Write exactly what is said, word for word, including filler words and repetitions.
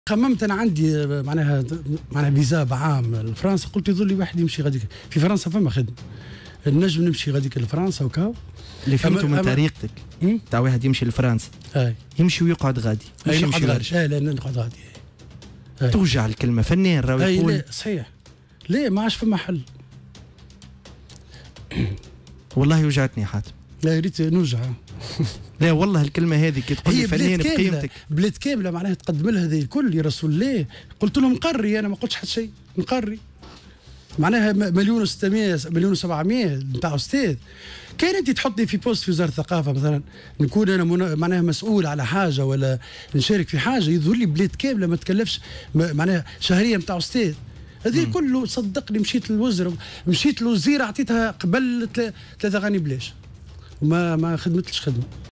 خممت انا عندي معناها معناها فيزا عام لفرنسا، قلت يظل لي واحد يمشي غاديك في فرنسا فما خدمه نجم نمشي غاديك لفرنسا وكاو. اللي فهمته من طريقتك تاع واحد يمشي لفرنسا اي يمشي ويقعد غادي مش يمشي غادي. لا لا نقعد غادي توجع الكلمه فنان راهو يقول. لا صحيح لا ما عادش فما حل. والله وجعتني حاتم. لا يا ريت نوجع. لا والله الكلمه هذه كي تقول لي فنان بقيمتك. بلاد كامله معناها تقدم لها هذه الكل يا رسول الله. قلت لهم نقري، انا ما قلتش حتى شيء، نقري معناها مليون وستمائة مليون وسبعمائة نتاع استاذ. كان انت تحطني في بوست في وزاره الثقافه مثلا، نكون انا منا... معناها مسؤول على حاجه ولا نشارك في حاجه، يظهر لي بلاد كامله ما تكلفش معناها شهريه نتاع استاذ. هذه كله صدقني مشيت للوزراء، مشيت للوزيره اعطيتها قبل ثلاثه غاني بلاش وما ما خدمتلش خدمه.